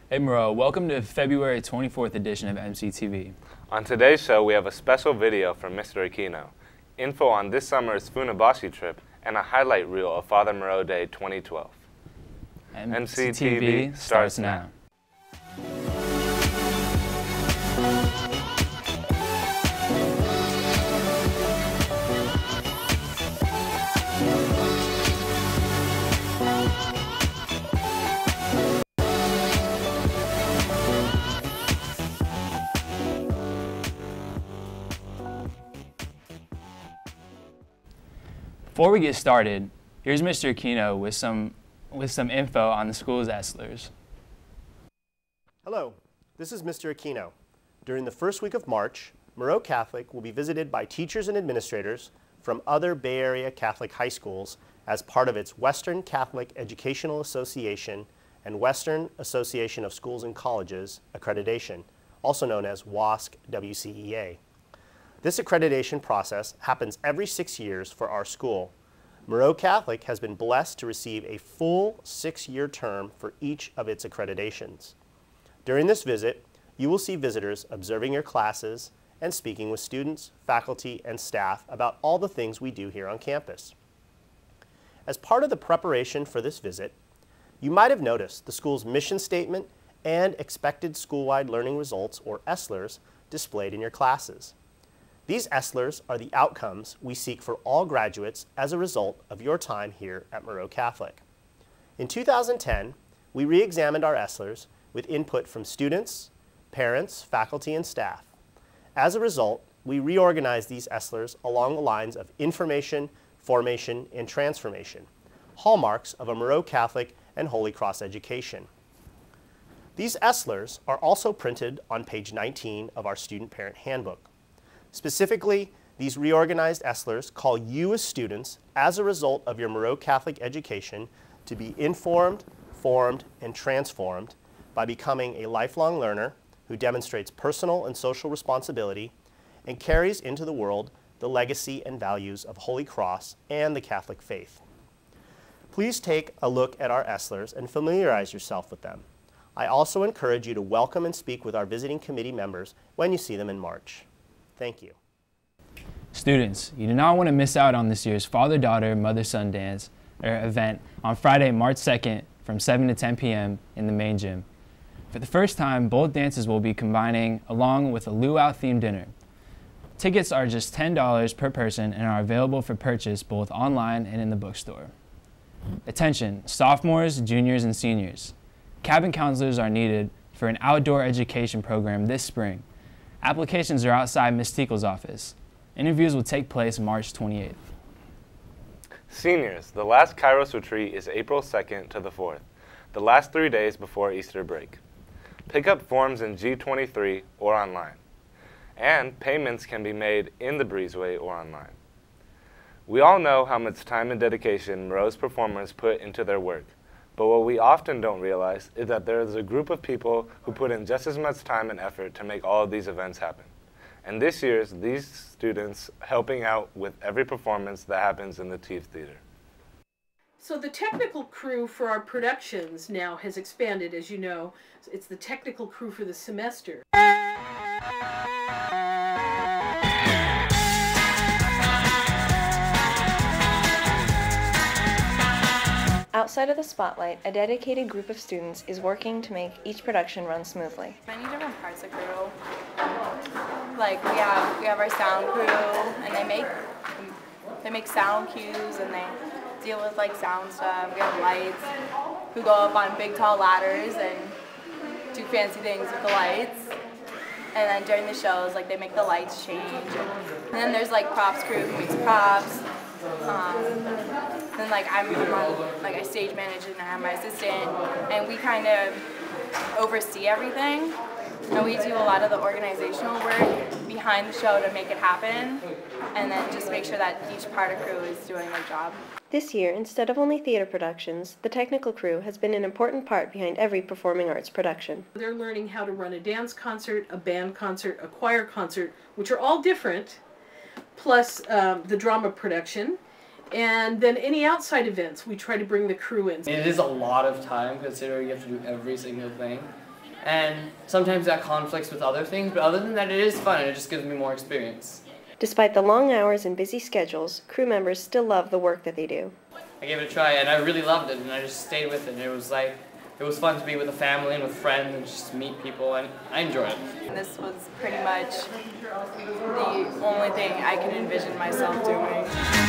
Hey Moreau, welcome to February 24th edition of MCTV. On today's show, we have a special video from Mr. Aquino, info on this summer's Funabashi trip, and a highlight reel of Father Moreau Day 2012. MCTV starts now. Before we get started, here's Mr. Aquino with some info on the school's Estlers. Hello, this is Mr. Aquino. During the first week of March, Moreau Catholic will be visited by teachers and administrators from other Bay Area Catholic high schools as part of its Western Catholic Educational Association and Western Association of Schools and Colleges accreditation, also known as WASC WCEA. This accreditation process happens every 6 years for our school. Moreau Catholic has been blessed to receive a full 6-year term for each of its accreditations. During this visit, you will see visitors observing your classes and speaking with students, faculty, and staff about all the things we do here on campus. As part of the preparation for this visit, you might have noticed the school's mission statement and expected school-wide learning results, or ESLERs, displayed in your classes. These ESLERs are the outcomes we seek for all graduates as a result of your time here at Moreau Catholic. In 2010, we re-examined our ESLERs with input from students, parents, faculty, and staff. As a result, we reorganized these ESLERs along the lines of information, formation, and transformation, hallmarks of a Moreau Catholic and Holy Cross education. These ESLERs are also printed on page 19 of our Student Parent Handbook. Specifically, these reorganized ESLERs call you as students, as a result of your Moreau Catholic education, to be informed, formed, and transformed by becoming a lifelong learner who demonstrates personal and social responsibility and carries into the world the legacy and values of Holy Cross and the Catholic faith. Please take a look at our ESLERs and familiarize yourself with them. I also encourage you to welcome and speak with our visiting committee members when you see them in March. Thank you. Students, you do not want to miss out on this year's Father-Daughter, Mother-Son Dance event on Friday, March 2nd from 7 to 10 p.m. in the main gym. For the first time, both dances will be combining along with a luau themed dinner. Tickets are just $10 per person and are available for purchase both online and in the bookstore. Attention, sophomores, juniors, and seniors. Cabin counselors are needed for an outdoor education program this spring. Applications are outside Ms. Tiekle's office. Interviews will take place March 28th. Seniors, the last Kairos retreat is April 2nd to the 4th, the last 3 days before Easter break. Pick up forms in G23 or online, and payments can be made in the breezeway or online. We all know how much time and dedication Moreau's performers put into their work. But what we often don't realize is that there is a group of people who put in just as much time and effort to make all of these events happen. And this year's these students helping out with every performance that happens in the TIFF Theater. So the technical crew for our productions now has expanded, as you know. It's the technical crew for the semester. Outside of the spotlight, a dedicated group of students is working to make each production run smoothly. Many different parts of crew. Like we have our sound crew, and they make sound cues, and they deal with like sound stuff. We have lights who go up on big tall ladders and do fancy things with the lights. And then during the shows, like they make the lights change. And then there's like props crew who makes props. Then like I'm on, like I stage manage and I'm my assistant, and we kind of oversee everything. And we do a lot of the organizational work behind the show to make it happen, and then just make sure that each part of crew is doing their job. This year, instead of only theater productions, the technical crew has been an important part behind every performing arts production. They're learning how to run a dance concert, a band concert, a choir concert, which are all different, plus the drama production. And then any outside events, we try to bring the crew in. It is a lot of time considering you have to do every single thing. and sometimes that conflicts with other things, but other than that, it is fun and it just gives me more experience. Despite the long hours and busy schedules, crew members still love the work that they do. I gave it a try and I really loved it, and I just stayed with it, and it was fun to be with the family and with friends and just meet people, and I enjoyed it. This was pretty much the only thing I can envision myself doing.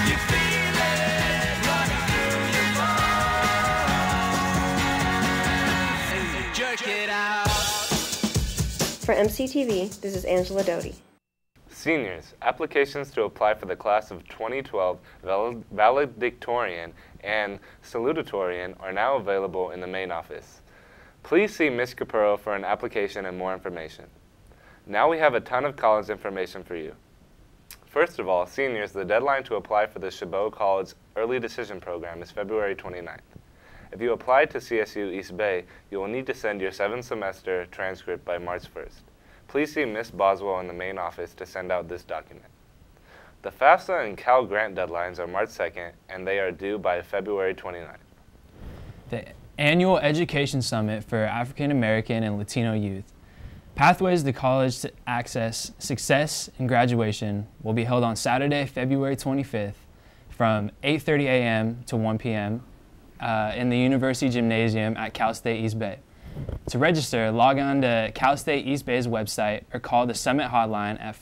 For MCTV, this is Angela Doty. Seniors, applications to apply for the class of 2012 valedictorian and salutatorian are now available in the main office. Please see Ms. Capurro for an application and more information. Now we have a ton of college information for you. First of all, seniors, the deadline to apply for the Chabot College Early Decision Program is February 29th. If you apply to CSU East Bay, you will need to send your 7th semester transcript by March 1st. Please see Ms. Boswell in the main office to send out this document. The FAFSA and Cal Grant deadlines are March 2nd, and they are due by February 29th. The annual Education Summit for African American and Latino youth, Pathways to College to Access, Success, and Graduation will be held on Saturday, February 25th from 8:30 a.m. to 1 p.m. In the University Gymnasium at Cal State East Bay. To register, log on to Cal State East Bay's website or call the Summit hotline at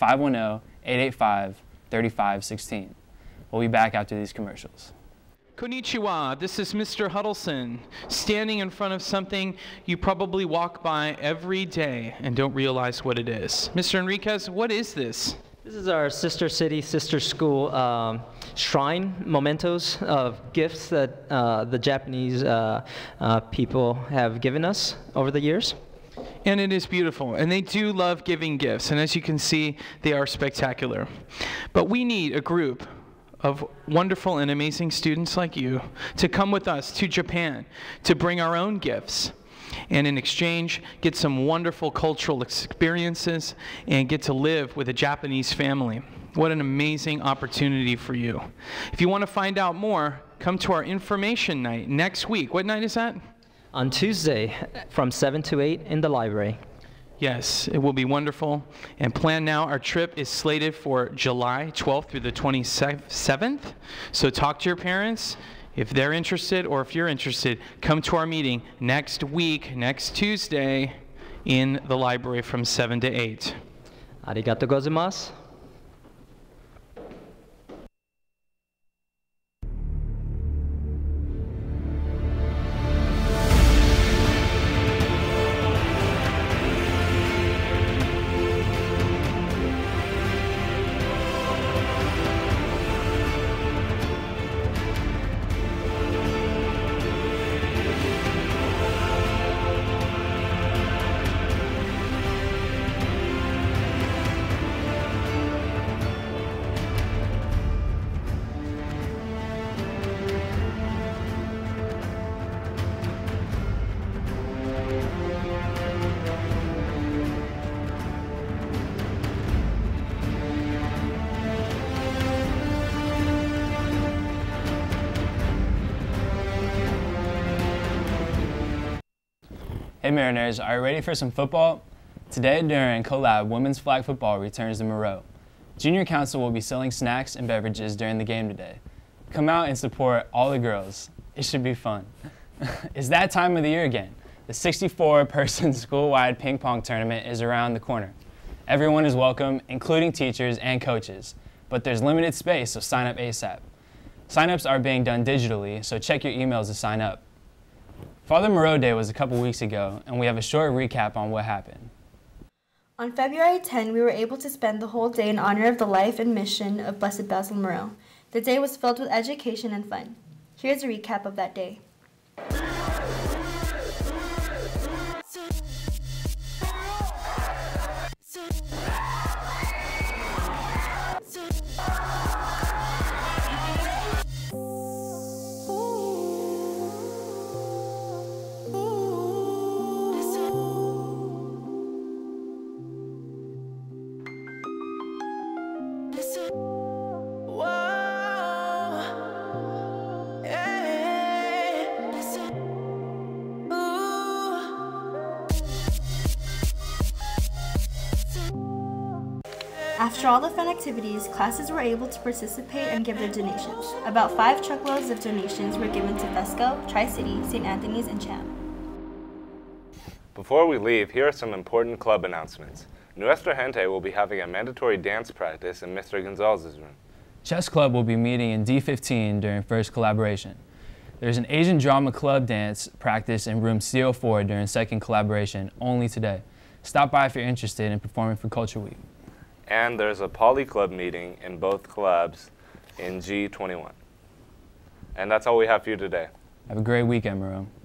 510-885-3516. We'll be back after these commercials. Konnichiwa, this is Mr. Huddleston, standing in front of something you probably walk by every day and don't realize what it is. Mr. Enriquez, what is this? This is our sister city, sister school shrine mementos of gifts that the Japanese people have given us over the years. And it is beautiful, and they do love giving gifts, and as you can see, they are spectacular. But we need a group of wonderful and amazing students like you to come with us to Japan to bring our own gifts, and in exchange get some wonderful cultural experiences and get to live with a Japanese family. What an amazing opportunity for you. If you want to find out more, come to our information night next week. What night is that? On Tuesday from 7 to 8 in the library. Yes, it will be wonderful. And plan now, our trip is slated for July 12th through the 27th. So talk to your parents. If they're interested or if you're interested, come to our meeting next week, next Tuesday, in the library from 7 to 8. Arigatou gozaimasu. Hey Mariners, are you ready for some football? Today during Collab, women's flag football returns to Moreau. Junior Council will be selling snacks and beverages during the game today. Come out and support all the girls. It should be fun. It's that time of the year again. The 64-person school-wide ping pong tournament is around the corner. Everyone is welcome, including teachers and coaches, but there's limited space, so sign up ASAP. Sign-ups are being done digitally, so check your emails to sign up. Father Moreau Day was a couple weeks ago, and we have a short recap on what happened. On February 10, we were able to spend the whole day in honor of the life and mission of Blessed Basil Moreau. The day was filled with education and fun. Here's a recap of that day. Whoa, yeah. After all the fun activities, classes were able to participate and give their donations. About 5 truckloads of donations were given to Vesco, Tri-City, St. Anthony's, and CHAM. Before we leave, here are some important club announcements. Nuestra Gente will be having a mandatory dance practice in Mr. Gonzalez's room. Chess Club will be meeting in D15 during first collaboration. There's an Asian drama club dance practice in room C04 during second collaboration only today. Stop by if you're interested in performing for Culture Week. And there's a Poly Club meeting in both clubs in G21. And that's all we have for you today. Have a great weekend, Moreau.